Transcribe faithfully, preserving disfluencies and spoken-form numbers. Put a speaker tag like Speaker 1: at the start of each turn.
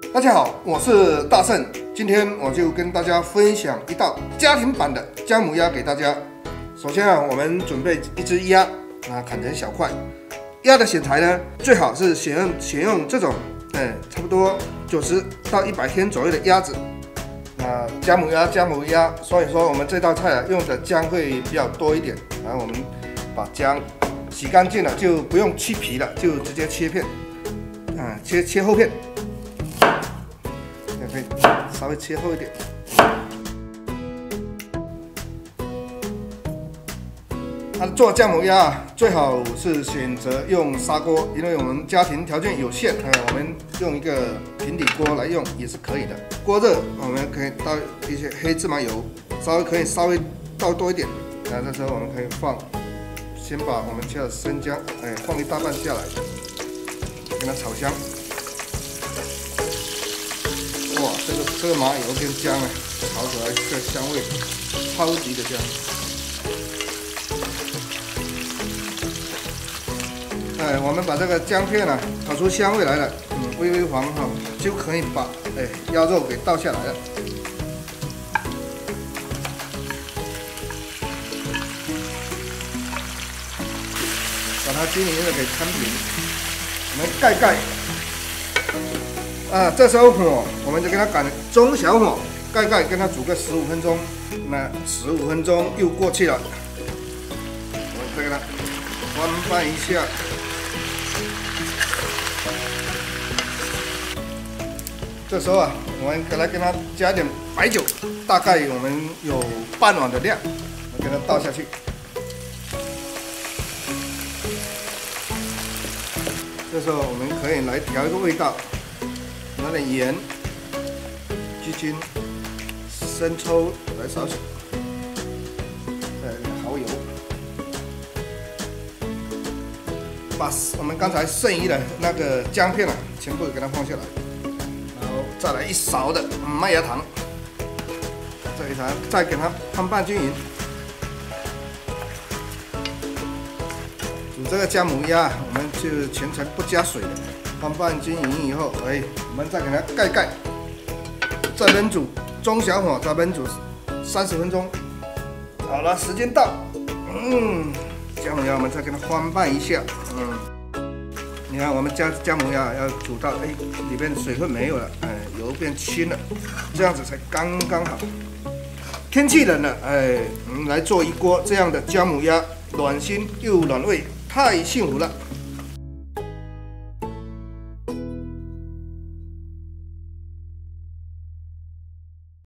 Speaker 1: 大家好，我是大圣，今天我就跟大家分享一道家庭版的姜母鸭给大家。首先啊，我们准备一只鸭，啊，砍成小块。鸭的选材呢，最好是选用选用这种，嗯，差不多九十到一百天左右的鸭子。啊，姜母鸭，姜母鸭，所以说我们这道菜啊用的姜会比较多一点。然后我们把姜洗干净了，就不用去皮了，就直接切片，啊，切切厚片。 可以稍微切厚一点。那做姜母鸭最好是选择用砂锅，因为我们家庭条件有限，呃，我们用一个平底锅来用也是可以的。锅热，我们可以倒一些黑芝麻油，稍微可以稍微倒多一点。那这时候我们可以放，先把我们切的生姜，哎，放一大半下来，给它炒香。 哇，这个这个麻油跟姜啊，炒出来这个香味超级的香。哎，我们把这个姜片啊炒出香味来了，嗯，微微黄哈，就可以把哎鸭肉给倒下来了。把它均匀的给摊平，我们盖盖。 啊，这时候火我们就给它改中小火，盖盖跟它煮个十五分钟。那十五分钟又过去了，我们再给它翻拌一下。这时候啊，我们给它跟它加点白酒，大概我们有半碗的量，我给它倒下去。这时候我们可以来调一个味道。 拿点盐、鸡精、生抽来少许，再来点蚝油，把我们刚才剩余的那个姜片啊，全部给它放下来，然后再来一勺的麦芽糖，再一勺，再给它摊拌均匀。煮这个姜母鸭，我们就全程不加水的。 翻拌均匀以后，哎，我们再给它盖盖，再焖煮，中小火再焖煮三十分钟。好了，时间到，嗯，姜母鸭我们再给它翻拌一下，嗯，你看我们姜姜母鸭要煮到哎里边水分没有了，哎，油变轻了，这样子才刚刚好。天气冷了，哎，我们来做一锅这样的姜母鸭，暖心又暖胃，太幸福了。